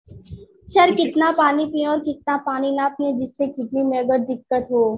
Sir पूछिए। कितना पानी पिए और कितना पानी ना पिए जिससे किडनी में अगर दिक्कत हो।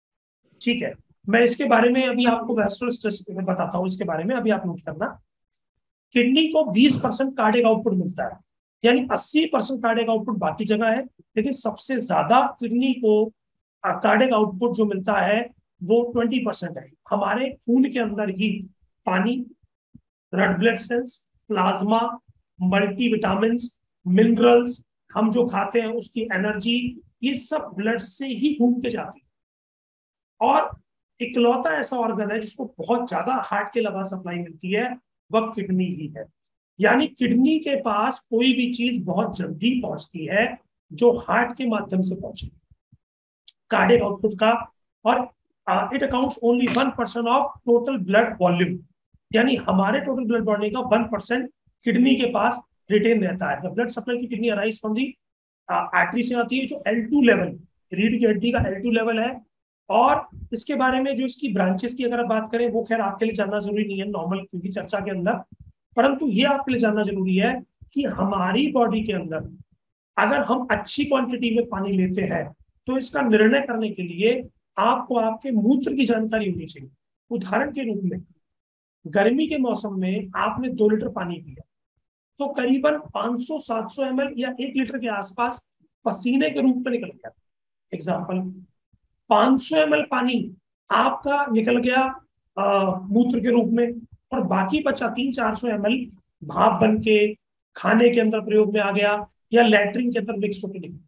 ठीक है, मैं इसके बारे में अभी आपको वैस्कुलर स्ट्रेस बताता हूँ, इसके बारे में अभी आप नोट करना। किडनी को 20% कार्डियक आउटपुट मिलता है, यानी 80% कार्डियक आउटपुट बाकी जगह है, लेकिन सबसे ज्यादा किडनी को कार्डियक आउटपुट जो मिलता है वो 20% है। हमारे खून के अंदर ही पानी, red blood cells, plasma, multivitamins, minerals, हम जो खाते हैं उसकी एनर्जी, ये सब ब्लड से ही घूम के जाती है। और इकलौता ऐसा ऑर्गन है जिसको बहुत ज्यादा हार्ट के अलावा सप्लाई मिलती है, वह किडनी ही है। यानी किडनी के पास कोई भी चीज बहुत जल्दी पहुंचती है जो हार्ट के माध्यम से पहुंचे, कार्डियक आउटपुट का। और it accounts only 1% of total blood volume, यानी हमारे टोटल ब्लड बॉडी का 1% किडनी के पास रिटेन रहता है। द ब्लड सप्लाई की kidney arise from the artery से आती है, जो L2 लेवल, रीढ़ की हड्डी का L2 लेवल है। और इसके बारे में जो इसकी ब्रांचेस की अगर आप बात करें, वो खैर आपके लिए जानना जरूरी नहीं है नॉर्मल क्योंकि चर्चा के अंदर, परंतु ये आपके लिए जानना जरूरी है कि हमारी बॉडी के अंदर अगर हम अच्छी क्वांटिटी में पानी लेते हैं तो इसका निर्णय करने के लिए आपको आपके मूत्र की जानकारी होनी चाहिए। उदाहरण के रूप में, गर्मी के मौसम में आपने 2 लीटर पानी पिया तो करीबन 500-700 ml या 1 लीटर के आसपास पसीने के रूप में निकल गया। एग्जाम्पल, 500 ml पानी आपका निकल गया मूत्र के रूप में, और बाकी बचा 300-400 ml भाप बन के खाने के अंदर प्रयोग में आ गया या लैट्रिन के अंदर मिक्स होकर निकल।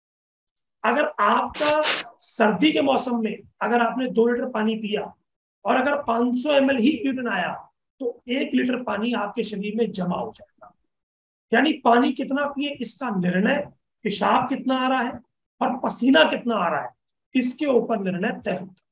अगर आपका सर्दी के मौसम में अगर आपने 2 लीटर पानी पिया और अगर 500 ml ही यूरिन आया तो 1 लीटर पानी आपके शरीर में जमा हो जाएगा। यानी पानी कितना पिए इसका निर्णय पेशाब कितना आ रहा है और पसीना कितना आ रहा है, इसके ऊपर निर्णय तय होता है।